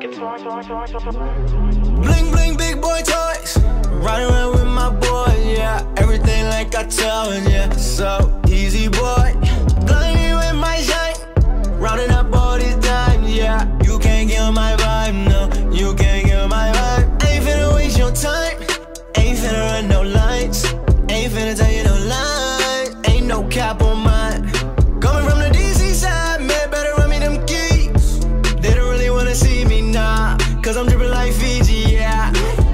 Bling bling, big boy toys. Riding around with my boy, yeah. Everything like I tell him, yeah. So easy, boy. Blinding with my shine. Rounding up all these dimes, yeah. You can't get my vibe, no. You can't get my vibe. Ain't finna waste your time. Ain't finna run no lines. Ain't finna tell you no lies. Ain't no cap on mine. Coming from the DC side, man, better run me them keys. They don't really wanna see me, nah. Cause I'm dripping like Fiji, yeah.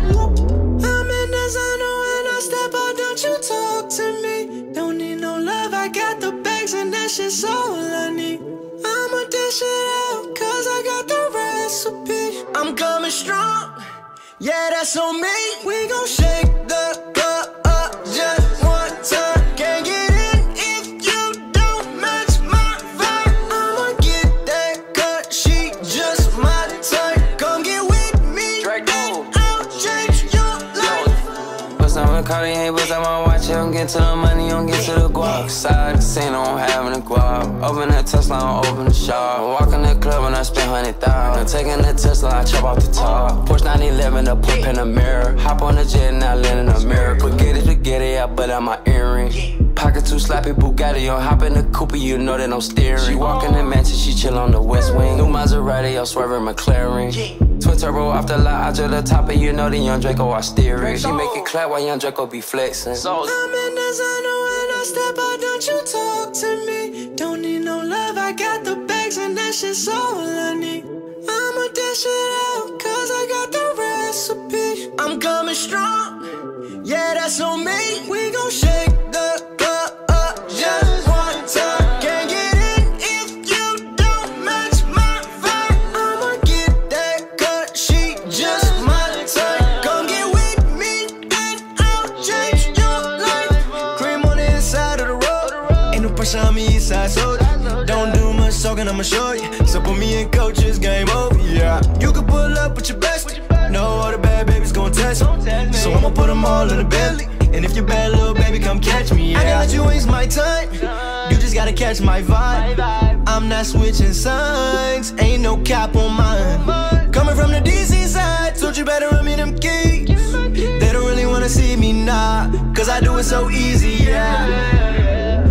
I'm in designer when I step out, don't you talk to me. Don't need no love, I got the bags and that shit's all I need. I'ma dish it out, cause I got the recipe. I'm coming strong, yeah, that's on me. We gon' shake the club up just one time. Can't get in if you don't match my vibe. I'ma get that cut, she just my type. Come get with me, and I'll change your life. What's up with Cartier, what's up my watch? I'm getting to the money, I'm getting to the guap. Side of the casino, I'm having a guap. Open that Tesla, I'm open the shop. I'm walking the club and I spend 100,000. I'm taking the Tesla, I chop off the top. Porsche 911, a pump in the mirror. Hop on the jet and I land in America. Spaghetti, I butt out my earring. Pocket too sloppy, Bugatti, I'm hopping the Cooper, you know that I'm steering. She walk in the mansion, she chill on the west wing. New Maserati, I'm swerving McLaren. Twin turbo off the lot, out to the top, and you know the young Draco, I steer it. She make it clap while young Draco be flexing. I'm in designer when I step out, don't you talk to me. Don't need no love, I got the bags and that shit's all I need. I'ma dish it out, cause I got the recipe. I'm coming strong, yeah, that's on me. We gon' shake the club up just one time. Can't get in if you don't match my vibe. I'ma get that cut, she just my type. Come get with me and I'll change your life. Cream on the inside of the road, ain't no pressure on me, eastside soda. Don't do much talking, I'ma show you. So put me in coaches, game over, yeah. You can pull up with your best. No, all the bad babies gon' test me. So I'ma put them all in the Bentley. And if you're bad, little baby, come catch me, yeah. I can't let you waste my time. You just gotta catch my vibe. I'm not switching sides. Ain't no cap on mine. Coming from the DC side, told you better run me them keys. They don't really wanna see me, nah. Cause I do it so easy, yeah.